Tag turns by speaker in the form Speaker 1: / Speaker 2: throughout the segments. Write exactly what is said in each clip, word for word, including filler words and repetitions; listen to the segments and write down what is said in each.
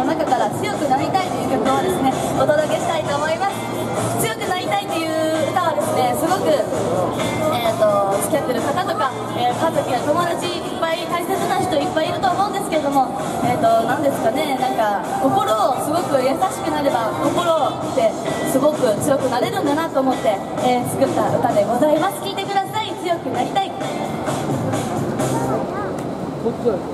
Speaker 1: 中から強くなりたいという曲をですねお届けしたいと思います。強くなりたいという歌はですねすごく、えー、と付き合ってる方とか、えー、家族や友達いっぱい大切な人いっぱいいると思うんですけれども、えー、と何ですかね、なんか心をすごく優しくなれば心ってすごく強くなれるんだなと思って、えー、作った歌でございます。聴いてください。強くなりたい。こっちだよ。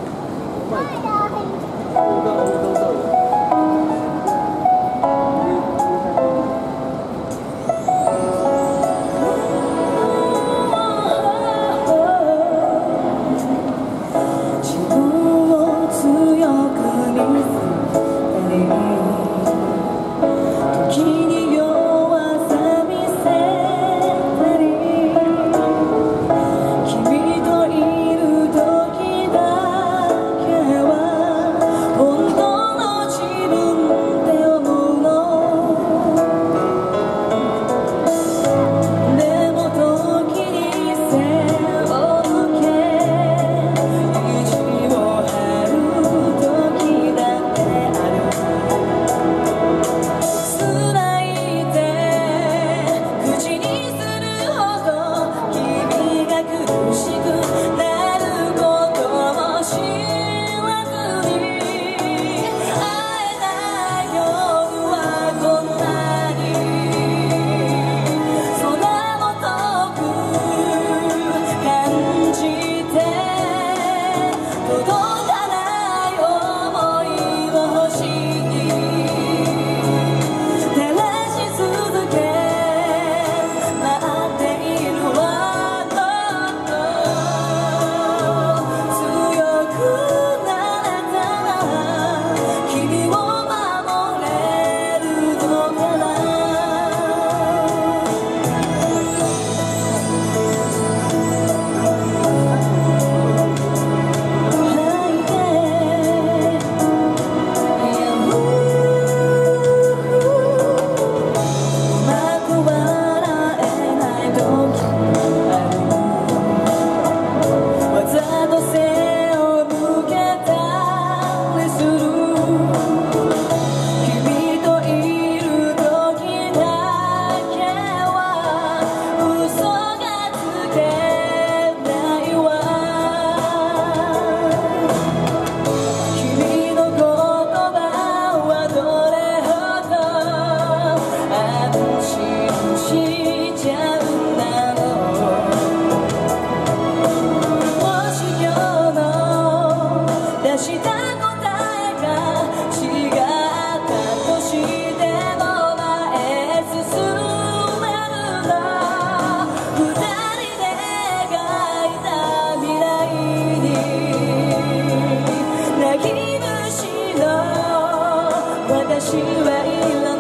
Speaker 2: 私はいら